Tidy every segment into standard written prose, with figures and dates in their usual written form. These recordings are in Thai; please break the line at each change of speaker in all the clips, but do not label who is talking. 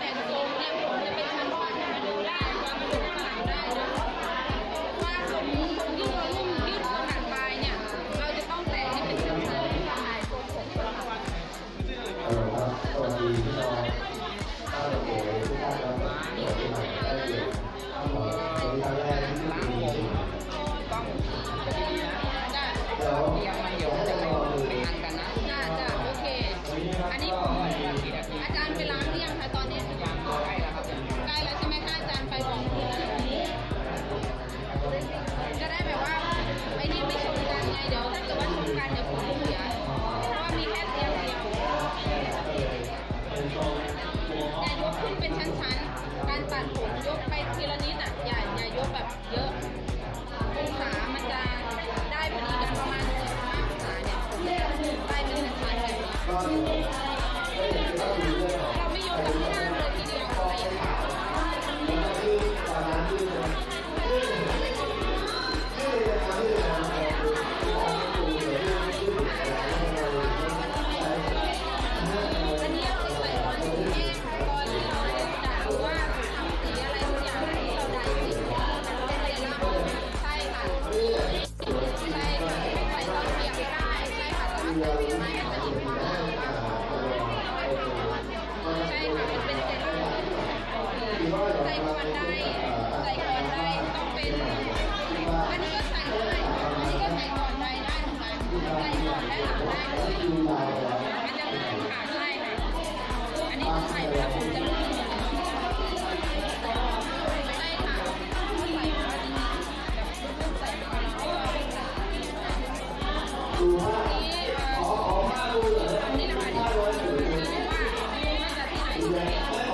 นทรงเนี่ยผมจะเป็นชั้นบนมาดูได้ว่ามันเป็นข้างหลังได้นะว่าทรงยืดยืดขนาดปลายเนี่ยเราจะต้องแต่งให้เป็นชั้นๆลายทรงผม
ครับสวัสดีพี่น้องข้าวโพดทุกท่านครับสวัสดีใหม่ได้เลยเป็นครั้งแรกที่ดี
ต้อง
แล้ว
เดี๋ยวมันจะไม่ทันกันนะจ้ะโอเคอันนี้ผมอาจารย์ไปล้างหรือยังคะตอนนี้ใกล้แล้วครับใกล้แล้วใช่ไหมคะอาจารย์ไปบอกจะได้แบบว่าไอ้นี่ไม่ชนกันไงเดี๋ยวถ้าเกิดว่าชนกันเดี๋ยวผมเสียเพราะว่ามีแค่เสียงเดียวแต่ยกขึ้นเป็นชั้นๆการตัดผมยกไปทีละนิดอ่ะอย่ายกแบบเยอะองศามันจะได้พอดีกันประมาณ45องศาเนี่ยได้เป็นชั้นๆแบบนี้เราไม่ยกกับข้างเลยทีเดียวอะไรอย่างเงี้ยอันนี้เราใส่ก่อนที่แห้งก่อนที่เราจะหรือว่าทำสีอะไรทุกอย่างที่เราได้สีเป็นเซรั่มใช่ค่ะใช่ค่ะใส่ตอนเปียกก็ได้ใช่ค่ะแต่ว่าใส่สีไม่จะอิ่มมากใช่ค่ะมันเป็นเซรั่มใส่ก่อนได้ต้องเป็นอันนี้ก็ใส่ได้อันนี้ก็ใส่ก่อนได้เหมือนกันใส่ก่อนได้หลังได้เลยมันจะลื่นค่ะใช่ค่ะอันนี้ใส่ไปแล้วผมจะลื่นใช่ค่ะใส่มาจริงๆแบบใส่ไปแล้วนี่แหละค่ะนี่ว่าน่าจะที่ไหน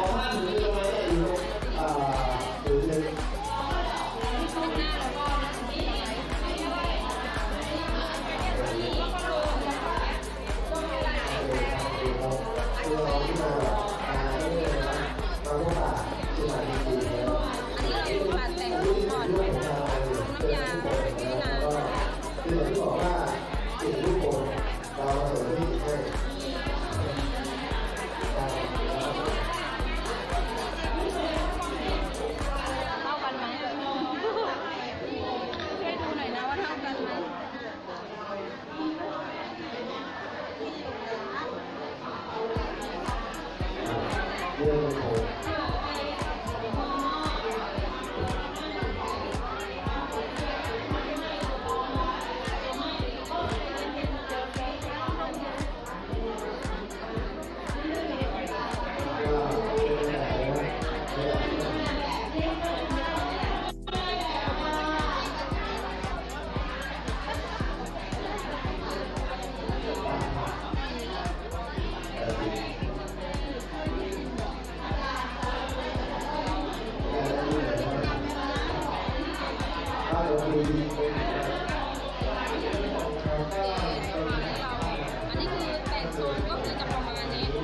คือที่บอกว่าสิ่งทุกคนเราเสริมที่ให้
เท่ากันไหมช่วยดูหน่อยนะว่าเท่ากันไหม
เรื่องของอันนี้
คือแต่งทรงก็คือจะประมาณนี้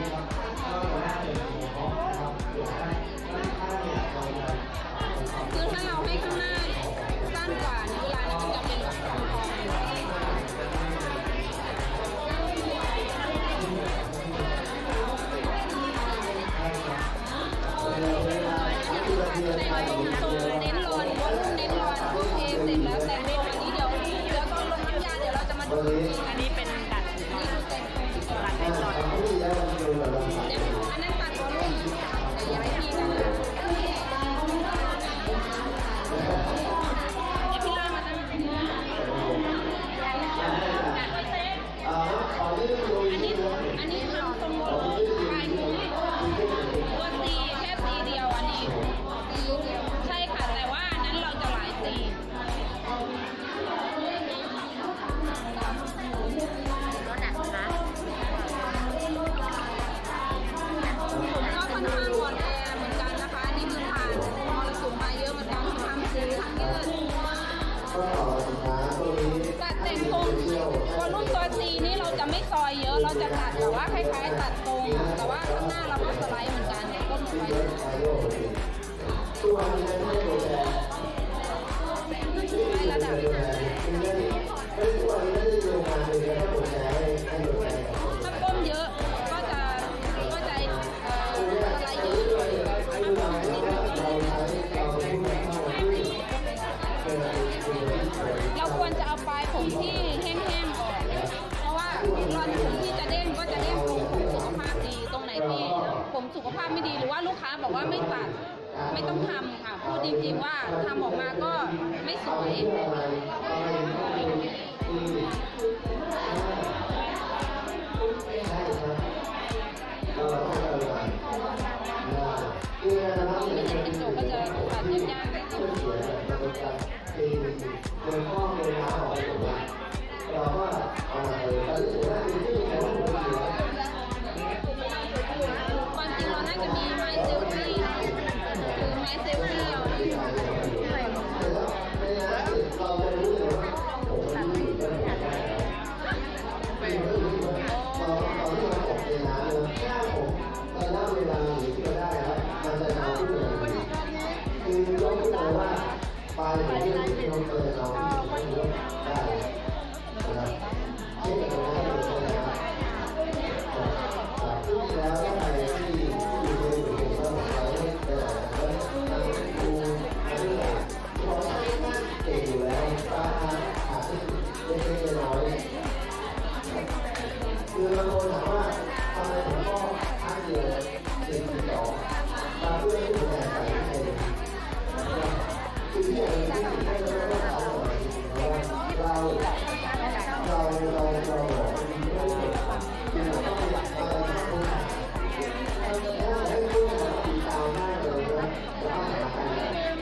คือถ้าเราให้ข้างหน้าสั้นกว่าเวลามันจะเป็นแบบทองเน้นรอนโอเคเสร็จแล้วแต่งเป็นอันนี้เดี๋ยวตอนลงน้ำยาเดี๋ยวเราจะมาดูอันนี้เป็นดัดนี่คือแต่งให้หลอดอันนั้นตัดวอลลุ่มแต่ย้ายที่กันนะพี่ล่ามาตั้งอันนี้ทำตรงวอลลุ่มปลายหูตัวตีแค่ตีเดียวอันนี้ตีเดียวใช่ผมสุขภาพไม่ดีหรือว่าลูกค้าบอกว่าไม่ตัดไม่ต้องทำค่ะพูดจริงๆว่าทำออกมาก็ไม่สวยไม่เห็นกระจกก็จะตัดยากๆเลย
เราก็เอามาเลยแต่รู้สึกว่าคือที่มีการพูดคุย
ความจริงเราน่าจะมีไม้เซลฟี่คือไม้เซลฟี่เอา
เราจะรู้เลยว่าผมมันอยู่ที่ไหนตอนที่เราตกในน้ำเลยแค่ผมตอนนั้นเวลาหนีที่เราได้ครับมันจะน้ำขึ้นเลยคือยกขึ้นมาว่าปลายผมที่ลงเกินเราได้นะครับเช่นเดียวกันนะครับซึ่งแล้วถ้าใครที่อยู่ในอยู่ในสมัยเราไม่ได้แล้วดูอันนี้แหละเราไม่น่าเก่งอยู่แล้วราคาขาดที่เล็กๆน้อยคือบางคนถามว่าทำไมผมก็พักเดียว42ตามเพื่อนที่ผมแข่งขันเองคือที่อย่างนี้ที่ไม่ได้ต้องทำอะไรเราบอกคือเราต้องอยากอะไรที่คุณถ้าให้คุณติดตามได้เลยนะแล้วก็หากัน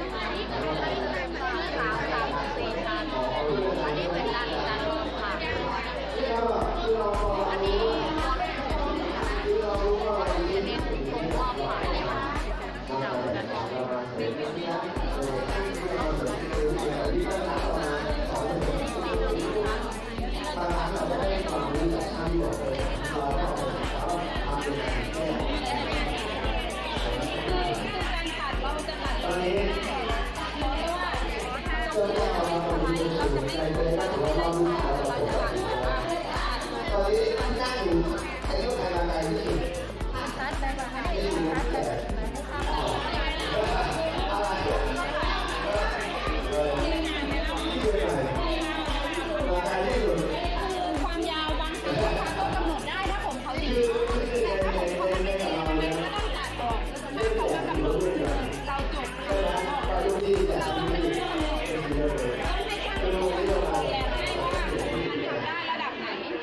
อันนี้เป็นร้านค่ะ
อันนี้เรารู้ว่าวันนี้
เน้นตรงความหมายเลยค่ะ
เราจะทำอะไรตอนนั้นเราไม่ได้ความรู้จากท่านบอกเลยเราก็ทำเป็นแค่
การตัดเราจะตัด
ตอนนี้
เพราะว่าถ้า
ก็จะเอามาเป็นเราจะไม่ได้เลยนะเราเรารู้เราจะตอนนี้นั่งอยู่อายุขนาดไหนที่
ตัดได้ป่ะคะตัดได้ความยาวบางทีลูกค้าก็กำหนดได้ถ้าผมเขาดีแต่ถ้าผมเขาไม่ดีมันก็ต้องตัดออกแล้วเขาก็กำหนดเราจบเราไม่ต้องให้ช่างออกแบบให้ว่ามันทำได้ระดับไหน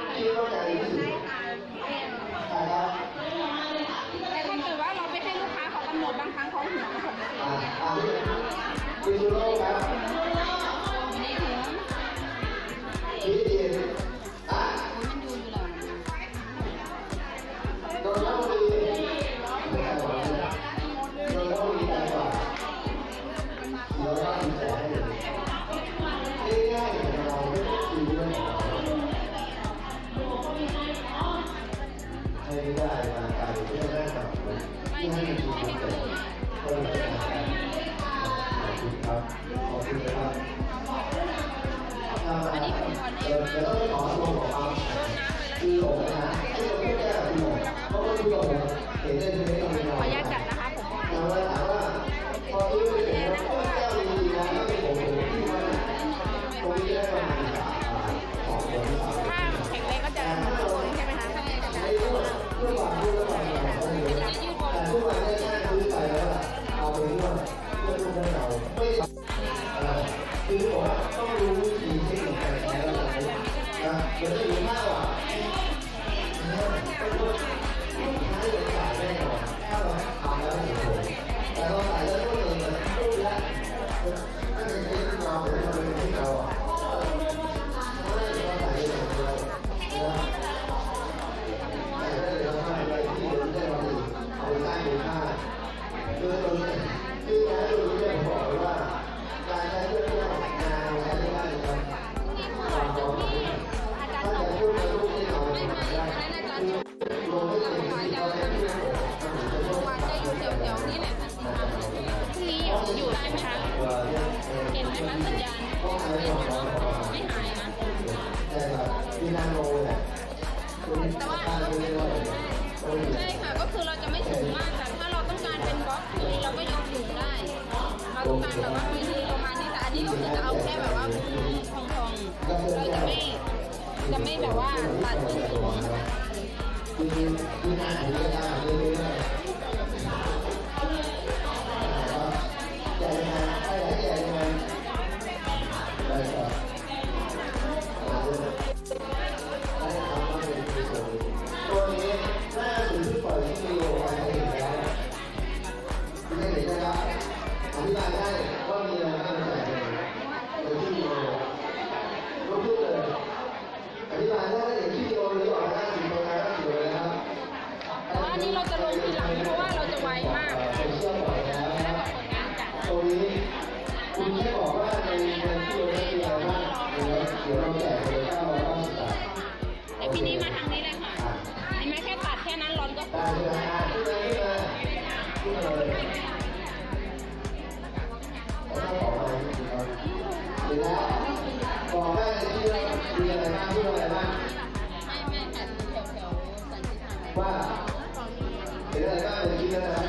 แต่ถ้าเกิดว่าเราไปให้ลูกค้าเขากำหนดบางครั้งเขาหัวผม
คุณดูโลกครับ
นี่หัว
นี่ดีอ่ะ
มันดูอยู่แล้ว
โดนแล้วดีไม่ใช่หรอกโดนแล้วดีใจกว่าเดี๋ยวเราดีใจง่ายๆเราไม่ต้องคิดเรื่องให้ได้มาไกลเพื่อได้แบบที่ให้มันดีที่สุดก็เลยครับขอบคุณครับ
อันนี้ผมขอเองมาก
แล้วก็ขอลงออกมาคือหลงนะที่เราไม่แก้คือหลงเพราะว่าคือหลงเห็นได้เลยต้องเป็นเรา
ขออนุญาตจัดนะคะผม
เราถามว่าพอที่ไม่เห็นแล้วก็แก้วดีๆนะแล้วเป็นผมที่ว่าตรงนี้ได้ประมาณ2 คน
ถ้าแข็งแรงก็จะคนใช่ไหมคะ
ไม่รู้เพื่อความรู้และความสบายแต่ทุกวันนี้แค่ซื้อไปแล้วเอาไปนวดเพื่อทุกคนเราไม่คือบอกว่าต้องรู้วิธีเทคนิคการใช้อะไรนะเดี๋ยวจะมีมากกว่าลูกค้าจะขายแน่นอนมีอะไรบ้างพูดอะไรบ้าง
ไม่ค่ะแถวสันติธรรม
ว่าเห็นอะไรบ้างในคลิปนั้นนะ